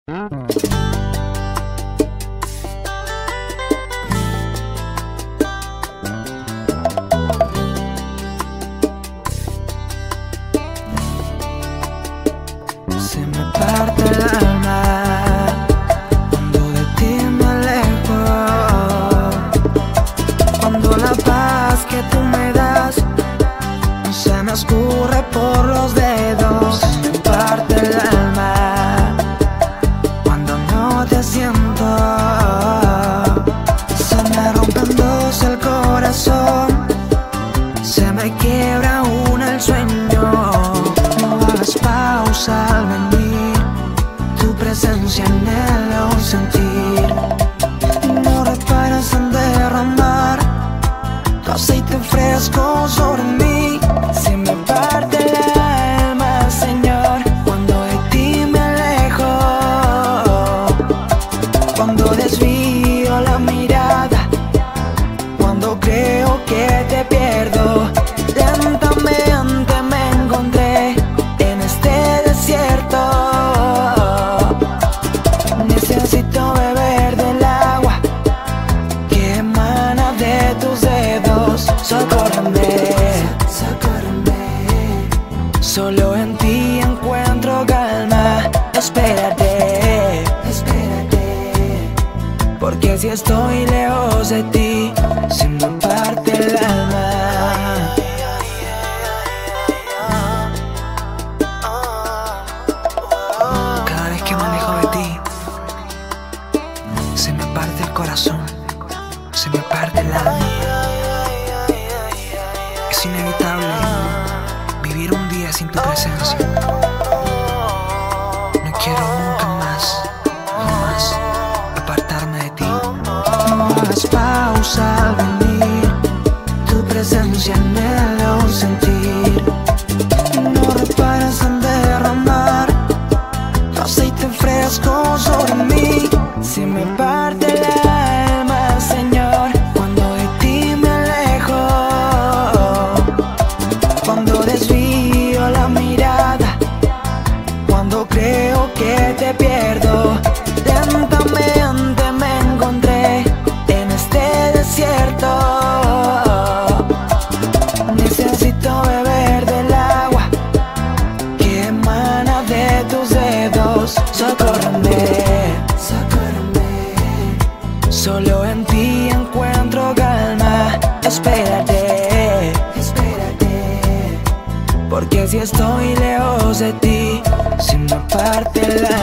Se me parte el alma cuando de ti me alejo, cuando la paz que tú me das se me escurre por los dedos. Se me parte el alma cuando no te siento, se me rompe en dos el corazón, se me quiebra aún el sueño. No hagas pausa al venir, tu presencia anhelo sentir. No reparas en derramar tu aceite fresco sobre mí. Se me parte el alma, Señor, cuando de ti me alejo, cuando desvío la mirada, cuando creo que te pierdo. Lentamente me encontré en este desierto. Necesito beber del agua que emana de tus dedos. Socórreme, socórreme. Solo en ti encuentro calma. Espérate, espérate, porque si estoy lejos de ti, se me parte el alma. Cada vez que me alejo de ti, se me parte el corazón, se me parte el alma. Es inevitable vivir un día sin tu presencia. No quiero nunca más, jamás apartarme de ti. No hagas pausa al venir, tu presencia anhelo sentir. No reparas en derramar tu aceite fresco sobre mí. Se me parte el alma, Señor, cuando de ti me alejo, cuando desvío la mirada, cuando creo que te pierdo. Lentamente me encontré en este desierto. Necesito beber del agua que emana de tus dedos. Socórreme, socórreme. Solo en ti encuentro calma. Espérate, espérate, porque si estoy lejos de ti, se me parte el alma.